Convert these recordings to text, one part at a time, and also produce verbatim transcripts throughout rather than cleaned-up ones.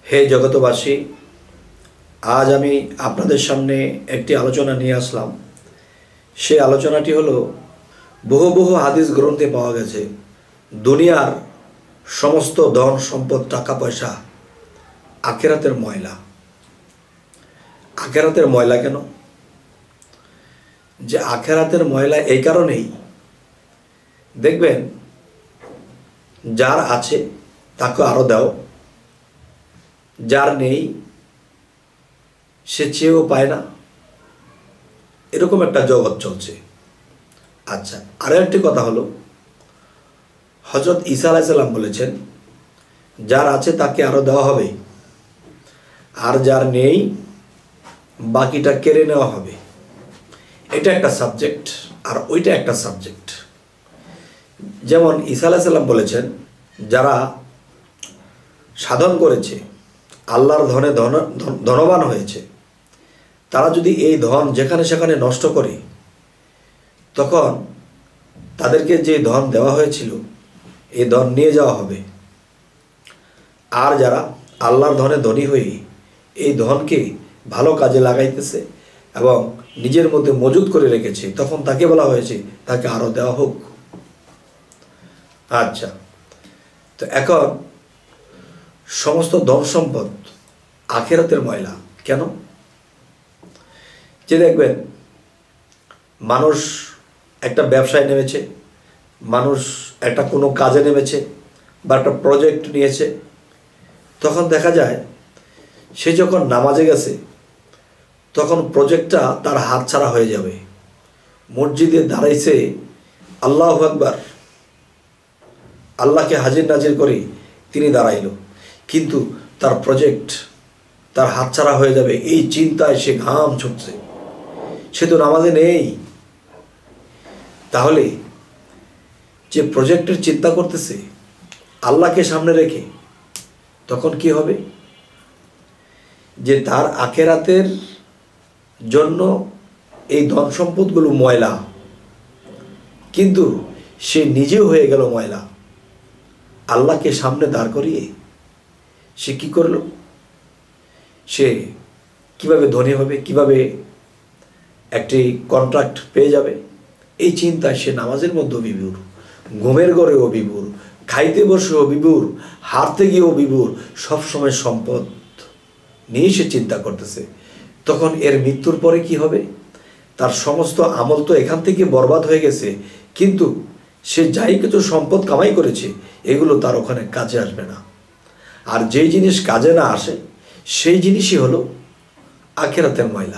হে জগতবাসী, আজ আমি আপনাদের সামনে একটি আলোচনা নিয়ে আসলাম। সেই আলোচনাটি হলো, বহু বহু হাদিস গ্রন্থে পাওয়া গেছে দুনিয়ার সমস্ত ধন সম্পদ টাকা পয়সা আখেরাতের ময়লা। আখেরাতের ময়লা কেন? যে আখেরাতের ময়লা এই কারণেই, দেখবেন যার আছে তাকে আরো দাও, যার নেই সে চেয়েও পায় না, এরকম একটা জগৎ চলছে। আচ্ছা, আরো একটি কথা হলো, হযরত ঈসা আলাইহিস সালাম বলেছেন যার আছে তাকে আরো দেওয়া হবে, আর যার নেই বাকিটা কেড়ে নেওয়া হবে। এটা একটা সাবজেক্ট, আর ওইটা একটা সাবজেক্ট। যেমন ঈসা আলাইহিস সালাম বলেছেন যারা সাধন করেছে, আল্লাহর ধনে ধন ধনবান হয়েছে, তারা যদি এই ধন যেখানে সেখানে নষ্ট করে, তখন তাদেরকে যে ধন দেওয়া হয়েছিল এই ধন নিয়ে যাওয়া হবে। আর যারা আল্লাহর ধনে ধনী হয়ে এই ধনকে ভালো কাজে লাগাইতেছে এবং নিজের মধ্যে মজুদ করে রেখেছে, তখন তাকে বলা হয়েছে তাকে আরো দেওয়া হোক। আচ্ছা, তো এখন সমস্ত ধন সম্পদ আখেরাতের ময়লা কেন? যে দেখবেন মানুষ একটা ব্যবসায় নেমেছে, মানুষ একটা কোনো কাজে নেমেছে বা একটা প্রজেক্ট নিয়েছে, তখন দেখা যায় সে যখন নামাজে গেছে তখন প্রজেক্টটা তার হাতছাড়া হয়ে যাবে। মসজিদে দাঁড়াইছে, আল্লাহু আকবার, আল্লাহকে হাজির নাজির করে তিনি দাঁড়াইল, কিন্তু তার প্রজেক্ট তার হাতছাড়া হয়ে যাবে এই চিন্তায় সে ঘাম ছুটছে, সে তো নামাজে নেই। তাহলে যে প্রজেক্টের চিন্তা করতেছে আল্লাহকে সামনে রেখে, তখন কি হবে? যে তার আখেরাতের জন্য এই ধন সম্পদগুলো ময়লা, কিন্তু সে নিজেও হয়ে গেল ময়লা। আল্লাহকে সামনে দাঁড় করিয়ে সে কি করলো? সে কিভাবে ধনী হবে, কিভাবে একটি কন্ট্রাক্ট পেয়ে যাবে, এই চিন্তায় সে নামাজের মধ্যেও বিভোর, ঘুমের ঘরেও বিভোর, খাইতে বসেও বিভোর, হারতে গিয়েও বিভোর, সবসময় সম্পদ নিয়ে সে চিন্তা করতেছে। তখন এর মৃত্যুর পরে কি হবে? তার সমস্ত আমল তো এখান থেকে বরবাদ হয়ে গেছে, কিন্তু সে যাই কিছু সম্পদ কামাই করেছে এগুলো তার ওখানে কাজে আসবে না। আর যেই জিনিস কাজে না আসে সেই জিনিসই হলো আখেরাতের ময়লা।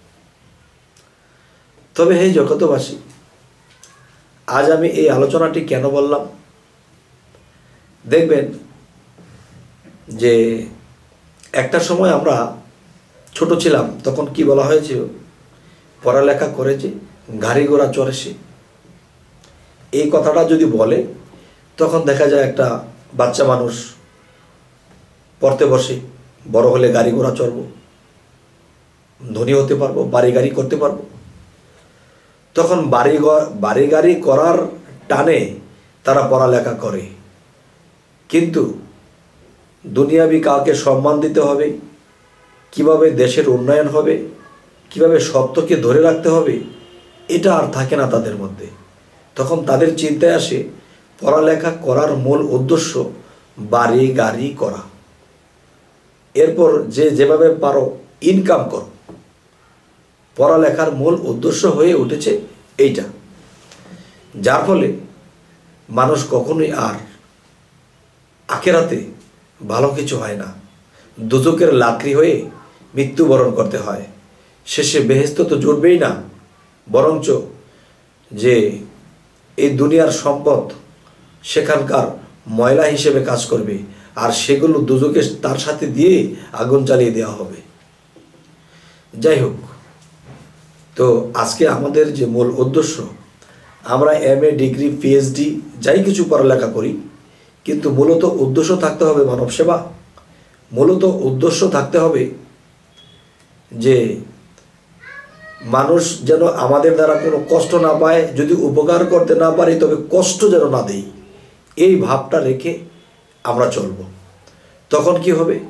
তবে হে জগতবাসী, আজ আমি এই আলোচনাটি কেন বললাম? দেখবেন যে একটা সময় আমরা ছোট ছিলাম, তখন কি বলা হয়েছিল? পড়ালেখা করেছে গাড়ি ঘোড়া চড়ে সে। এই কথাটা যদি বলে, তখন দেখা যায় একটা বাচ্চা মানুষ পড়তে বসে, বড় হলে গাড়ি ঘোড়া চড়বো, ধনী হতে পারবো, বাড়ি গাড়ি করতে পারবো। তখন বাড়ি বাড়ি গাড়ি করার টানে তারা পড়ালেখা করে, কিন্তু দুনিয়াবি কাউকে সম্মান দিতে হবে, কিভাবে দেশের উন্নয়ন হবে, কিভাবে সত্যকে ধরে রাখতে হবে, এটা আর থাকে না তাদের মধ্যে। তখন তাদের চিন্তায় আসে পড়ালেখা করার মূল উদ্দেশ্য বাড়ি গাড়ি করা, এরপর যে যেভাবে পারো ইনকাম করো। পড়ালেখার মূল উদ্দেশ্য হয়ে উঠেছে এইটা, যার ফলে মানুষ কখনোই আর আখেরাতে ভালো কিছু হয় না, দুজকের লাকড়ি হয়ে মৃত্যুবরণ করতে হয়। শেষে বেহেশত তো জুটবেই না, বরঞ্চ যে এই দুনিয়ার সম্পদ সেখানকার ময়লা হিসেবে কাজ করবে, আর সেগুলো দুজকে তার সাথে দিয়ে আগুন জ্বালিয়ে দেওয়া হবে। যাই হোক, তো আজকে আমাদের যে মূল উদ্দেশ্য, আমরা এম এ ডিগ্রি পিএইচডি যাই কিছু পড়ালেখা করি, কিন্তু মূলত উদ্দেশ্য থাকতে হবে মানব সেবা। মূলত উদ্দেশ্য থাকতে হবে যে মানুষ যেন আমাদের দ্বারা কোনো কষ্ট না পায়, যদি উপকার করতে না পারি তবে কষ্ট যেন না দেই, এই ভাবটা রেখে আমরা চলব। তখন কি হবে?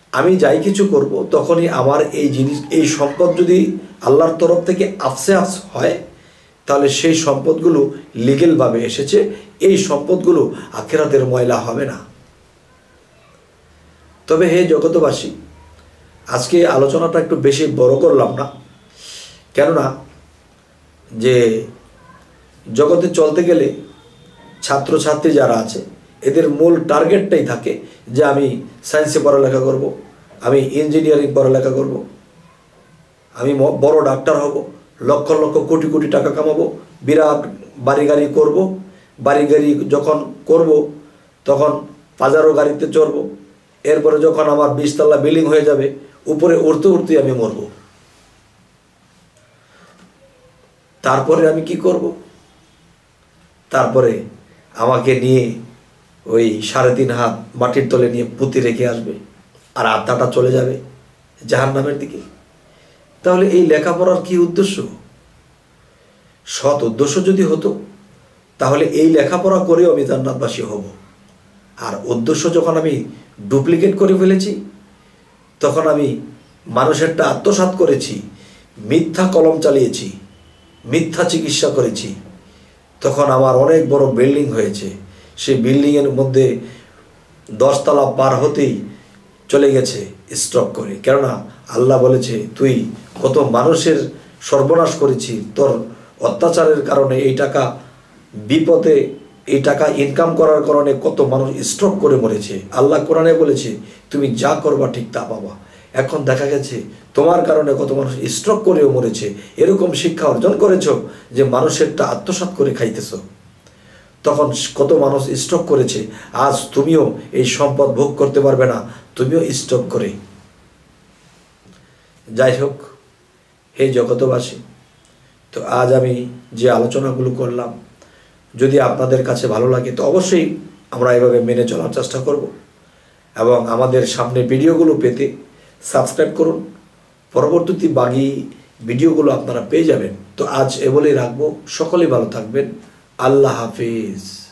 আমি যাই কিছু করব তখনই আমার এই জিনিস এই সম্পদ যদি আল্লাহর তরফ থেকে আফসে আফস হয় তাহলে সেই সম্পদগুলো লিগেলভাবে এসেছে, এই সম্পদগুলো আখিরাতের ময়লা হবে না। তবে হে জগতবাসী, আজকে আলোচনাটা একটু বেশি বড় করলাম না, কেননা যে জগতে চলতে গেলে ছাত্রছাত্রী যারা আছে এদের মূল টার্গেটটাই থাকে যে আমি সায়েন্সে পড়ালেখা করব, আমি ইঞ্জিনিয়ারিং পড়ালেখা করব, আমি বড় ডাক্তার হব, লক্ষ লক্ষ কোটি কোটি টাকা কামাবো, বিরাট বাড়ি গাড়ি করব, বাড়ি গাড়ি যখন করব তখন পাজারো গাড়িতে চড়ব, এরপরে যখন আমার বিশতলা বিল্ডিং হয়ে যাবে উপরে উঠতে উঠতে আমি মরব। তারপরে আমি কি করব? তারপরে আমাকে নিয়ে ওই সাড়ে তিন হাত মাটির তলে নিয়ে পুঁতি রেখে আসবে আর আত্মাটা চলে যাবে জাহান্নামের দিকে। তাহলে এই লেখাপড়ার কি উদ্দেশ্য? সৎ উদ্দেশ্য যদি হতো তাহলে এই লেখাপড়া করেও আমি জান্নাতবাসী হব। আর উদ্দেশ্য যখন আমি ডুপ্লিকেট করে ফেলেছি, তখন আমি মানুষেরটা আত্মসাৎ করেছি, মিথ্যা কলম চালিয়েছি, মিথ্যা চিকিৎসা করেছি, তখন আমার অনেক বড় বিল্ডিং হয়েছে, সেই বিল্ডিংয়ের মধ্যে দশতলা পার হতেই চলে গেছে স্ট্রোক করে। কেননা আল্লাহ বলেছে তুই কত মানুষের সর্বনাশ করেছি, তোর অত্যাচারের কারণে এই টাকা বিপদে এই টাকা ইনকাম করার কারণে কত মানুষ স্ট্রোক করে মরেছে। আল্লাহ কোরআনে বলেছে তুমি যা করবা ঠিক তা পাবা। এখন দেখা গেছে তোমার কারণে কত মানুষ স্ট্রোক করেও মরেছে। এরকম শিক্ষা অর্জন করেছো যে মানুষেরটা আত্মসাৎ করে খাইতেছ, তখন কত মানুষ স্ট্রোক করেছে। আজ তুমিও এই সম্পদ ভোগ করতে পারবে না, তুমিও স্ট্রোক করে। যাই হোক হে জগতবাসী, তো আজ আমি যে আলোচনাগুলো করলাম যদি আপনাদের কাছে ভালো লাগে তো অবশ্যই আমরা এভাবে মেনে চলার চেষ্টা করব, এবং আমাদের সামনে ভিডিওগুলো পেতে সাবস্ক্রাইব করুন। পরবর্তী বাকি ভিডিওগুলো আপনারা পেয়ে যাবেন। তো আজ এ বলেই রাখবো, সকলেই ভালো থাকবেন। আল্লাহ হাফিজ।